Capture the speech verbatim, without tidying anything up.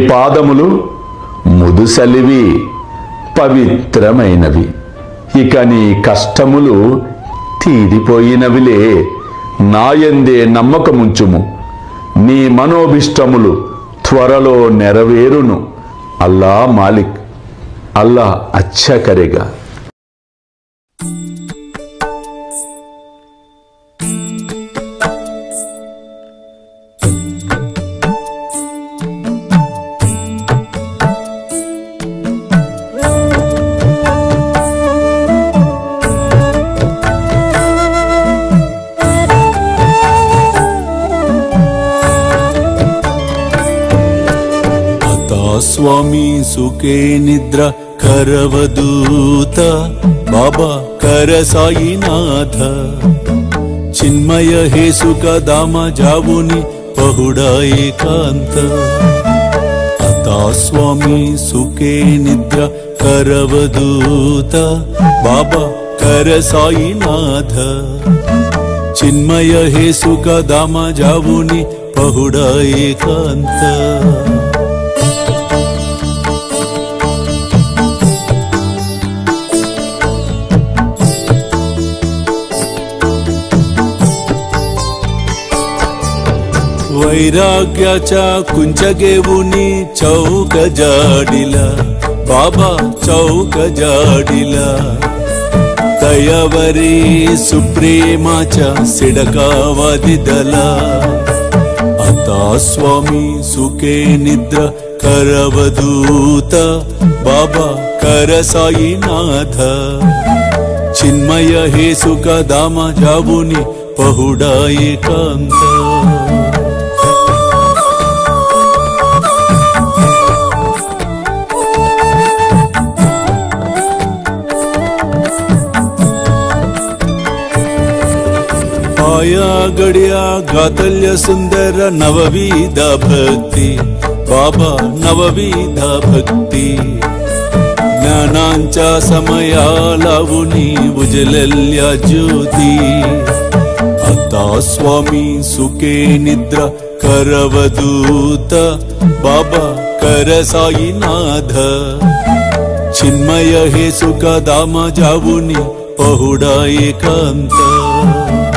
పాదములు ముదుసలివి పవిత్రమైనవి. ఇక నీ కష్టములు తీరిపోయినవిలే. నాయందే నమ్మకముంచుము, నీ మనోభిష్టములు త్వరలో నెరవేరును. అల్లా మాలిక్, అల్లా అచ్చా కరేగా. स्वामी सुखे निद्रा करवदूत बाबा कर साईनाथ चिन्मय हे सुख दाम जावुनी पहुड़ा एकांत अता स्वामी सुखे निद्रा करवदूत बाबा कर साईनाथ चिन्मय हे सुख दाम जावुनी पहुड़ा एकांत वैराग्याच्या कुंचगेवुनी चौक जाडिला बाबा चौक जाडिला दयावरी सुप्रेमाच्या सिडकावादिदला आता स्वामी सुखे निद्रा करवदूत बाबा कर साईनाथ चिन्मय हे सुख दाम जावुनी पहुड़ा एकांत आया गड्या गातल्य सुंदर नवविध भक्ति बाबा नवविध भक्ति ज्ञानांच्या समया लावुनी उजलल्या ज्योती आता स्वामी सुखे निद्रा करवदूत बाबा कर साईनाथ चिन्मय हे सुख दाम जावुनी पहुड़ा एकांत